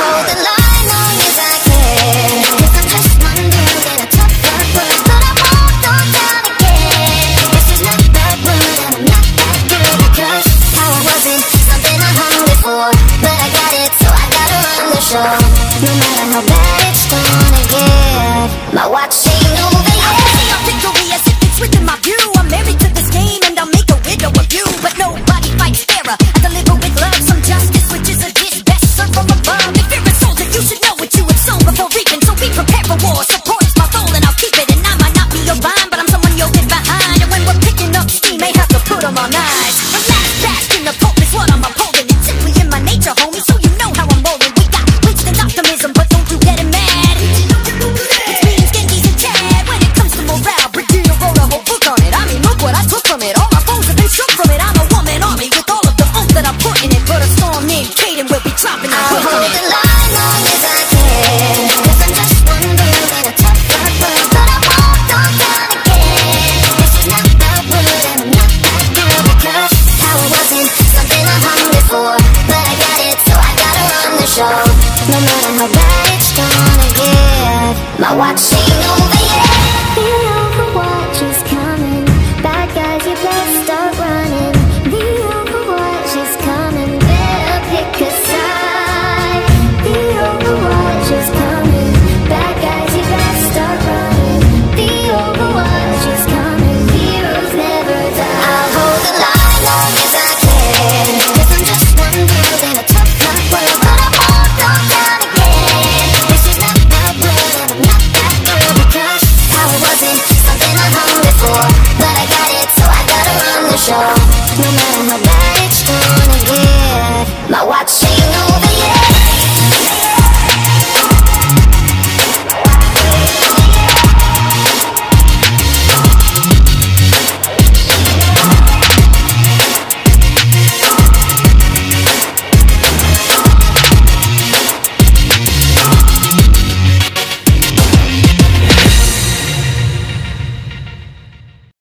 hold the line long as I can, 'cause I'm just one girl in a tough world, but I won't go down again. This is not that world, and I'm not that girl, because power wasn't something I hungered for, but I got it, so I gotta run the show. No matter how bad it's gonna get, my watch ain't over yet. I see our victory as if it's within my view. I'm married to this game and I'll make a widow of you, but nobody fights fairer. I deliver with love some justice, which is a dish best served from above. If you're a soldier, you should know what you would sow before reaping, so be prepared for war. Support is my role and I'll keep it, and I might not be your rhyme, but I'm someone you'll get behind. And when we're picking up steam, may have to put 'em on ice. Relax, bask in the pulp is what I'm upholding. It's simply in my nature, homie, so you know how I'm rolling. We got instant optimism, but don't you get it mad. It's me and Skinkies and Chad. When it comes to morale, Brigitte wrote a whole book on it. I mean, look what I took from it. All my foes have been shook from it. I'm a woman army with all of the oomph that I put in it. But a storm named Kaden will be dropping the hook on Hold it. the line long as I can, 'cause I'm just one girl in a tough world, but I won't go down again. This is not that world, and I'm not that girl, because power wasn't something I hungered for, but I got it, so I gotta run the show. No matter how bad it's gonna get, my watch ain't over.